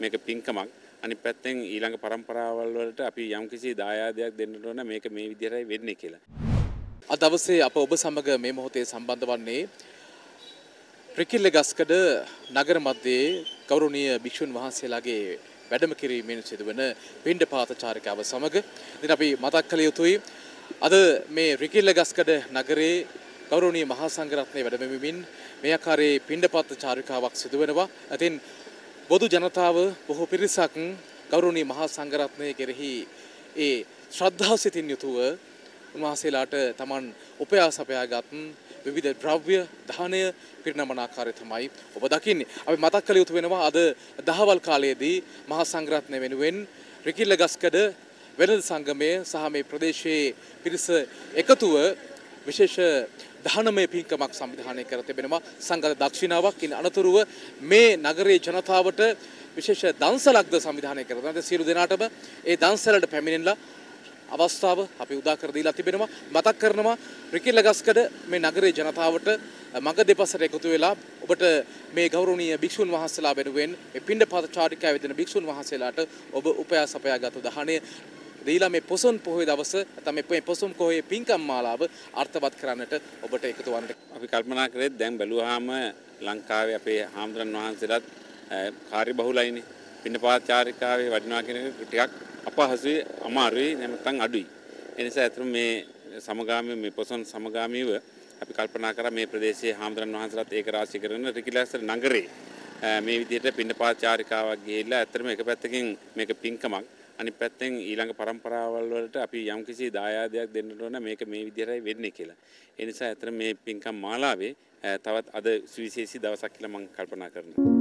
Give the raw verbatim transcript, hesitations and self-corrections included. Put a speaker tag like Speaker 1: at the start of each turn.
Speaker 1: මේක පින්කමක්. අනිත් පැත්තෙන් ඊළඟ પરම්පරාවල් වලට අපි යම්කිසි දායාදයක් දෙන්න ඕන මේක මේ විදිහටයි වෙන්නේ කියලා.
Speaker 2: අද දවසේ අප ඔබ සමග මේ මොහොතේ සම්බන්ධ වන්නේ රිකිල්ලගස්කඩ නගර මැදේ ගෞරවනීය භික්ෂුන් වහන්සේලාගේ වැඩම කිරීමෙන් සිදුවන පිණ්ඩපාත චාරිකාව සමග. ඉතින් අපි මතක් කළ යුතුයි අද මේ රිකිල්ලගස්කඩ නගරේ ගෞරවනීය මහා සංඝරත්නයේ වැඩමෙමින් මේ ආකාරයේ පිණ්ඩපාත චාරිකාවක් සිදු වෙනවා. ඉතින් බොදු ජනතාව බොහෝ පිරිසක් ගෞරවනීය මහා සංඝරත්නයේ කෙරෙහි ඒ ශ්‍රද්ධාව සිතින් යුතුව උන්වහන්සේලාට තමන් උපයා සපයාගත් විවිධ ද්‍රව්‍ය දානය පිරිනමන ආකාරය තමයි ඔබ දකින්නේ. අපි මතක් කළ යුතු වෙනවා අද දහවල් කාලයේදී මහා සංඝරත්නය වෙනුවෙන් රිකිල්ලගස්කඩ වෙළඳ සංගමය සහ මේ ප්‍රදේශයේ පිරිස එකතුව විශේෂ දානමය පින්කමක් සංවිධානය කර තිබෙනවා. සංඝ දක්ෂිනාවක් ඉන් අනතුරුව මේ නගරයේ ජනතාවට විශේෂ දන්සලක්ද සංවිධානය කර තිබෙනවා. සියලු දෙනාටම ඒ දන්සලට පැමිණෙන්නලා අවස්ථාව අපි උදා කර දීලා තිබෙනවා. මතක් කරනවා රිකිල්ලගස්කඩ මේ නගරයේ ජනතාවට මඟ දෙපසට එකතු වෙලා ඔබට මේ ගෞරවනීය භික්ෂුන් වහන්සේලා වෙනුවෙන් මේ පිණ්ඩපාත චාරිකාවේ යෙදෙන භික්ෂුන් වහන්සේලාට ඔබ උපයා සපයාගත් දාහණය දීලා මේ පොසොන් පොහොය දවස නැත්නම් මේ පොසොන් පොහොයේ පින්කම් මාලාව අර්ථවත් කරන්නට ඔබට එකතු වන්න.
Speaker 1: අපි කල්පනා කරේ දැන් බැලුවාම ලංකාවේ අපේ හාමුදුරන් වහන්සේලාත් කාර්ය බහුලයිනේ. පිණ්ඩපාත චාරිකාවේ වඩිනවා කියන එක ටිකක් අපහසුයි, අමාරුයි, නැත්නම් අඩුයි. ඒ නිසා අතන මේ සමගාමී මේ පොසොන් සමගාමීව අපි කල්පනා කරා මේ ප්‍රදේශයේ හාමුදුරන් වහන්සේලාත් ඒක රාශී කරන රිකිල්ලගස්කඩ නගරේ මේ විදිහට පිණ්ඩපාත චාරිකාවක් ගිහිල්ලා ඇත්තටම එක පැත්තකින් මේක පින්කමක්, අනිත් පැත්තෙන් ඊළඟ પરම්පරාවල් වලට අපි යම්කිසි දායාදයක් දෙන්න ඕන මේක මේ විදිහටයි වෙන්නේ කියලා. ඒ නිසා ඇත්තට මේ පින්කම් මාලාවේ තවත් අද සුවිශේෂී දවසක් කියලා මම කල්පනා කරනවා.